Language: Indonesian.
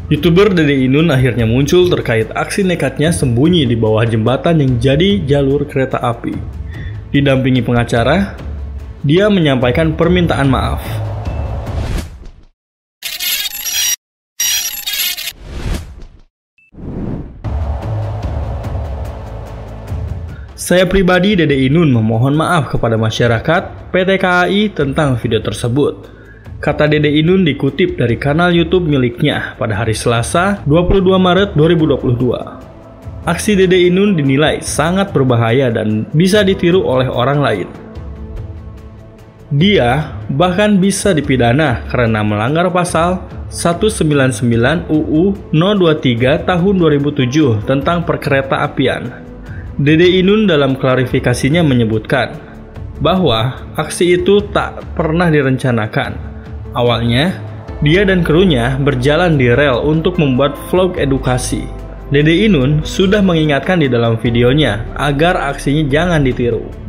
YouTuber Dede Inun akhirnya muncul terkait aksi nekatnya sembunyi di bawah jembatan yang jadi jalur kereta api. Didampingi pengacara, dia menyampaikan permintaan maaf. Saya pribadi, Dede Inun, memohon maaf kepada masyarakat PT KAI tentang video tersebut, kata Dede Inun dikutip dari kanal YouTube miliknya pada hari Selasa 22 Maret 2022. Aksi Dede Inun dinilai sangat berbahaya dan bisa ditiru oleh orang lain. Dia bahkan bisa dipidana karena melanggar pasal 199 UU No 23 tahun 2007 tentang perkereta apian. Dede Inun dalam klarifikasinya menyebutkan bahwa aksi itu tak pernah direncanakan. Awalnya, dia dan krunya berjalan di rel untuk membuat vlog edukasi. Dede Inun sudah mengingatkan di dalam videonya agar aksinya jangan ditiru.